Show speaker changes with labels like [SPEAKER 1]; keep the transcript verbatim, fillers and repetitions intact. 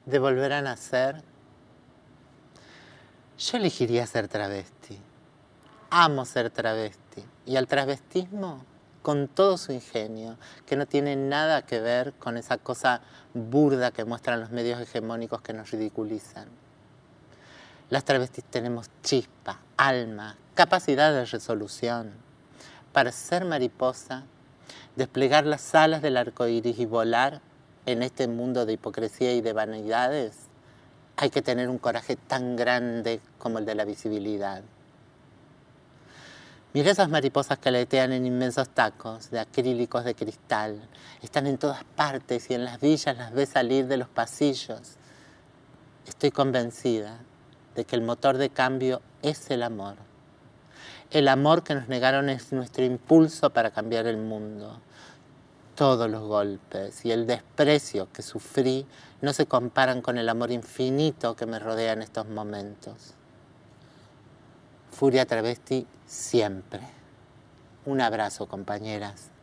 [SPEAKER 1] de volver a nacer, yo elegiría ser travesti. Amo ser travesti. Y al travestismo, con todo su ingenio, que no tiene nada que ver con esa cosa burda que muestran los medios hegemónicos que nos ridiculizan. Las travestis tenemos chispa, alma, capacidad de resolución. Para ser mariposa, desplegar las alas del arco iris y volar en este mundo de hipocresía y de vanidades, hay que tener un coraje tan grande como el de la visibilidad. Mira esas mariposas que aletean en inmensos tacos de acrílicos de cristal. Están en todas partes y en las villas las ves salir de los pasillos. Estoy convencida de que el motor de cambio es el amor. El amor que nos negaron es nuestro impulso para cambiar el mundo. Todos los golpes y el desprecio que sufrí no se comparan con el amor infinito que me rodea en estos momentos. Furia travesti siempre. Un abrazo, compañeras.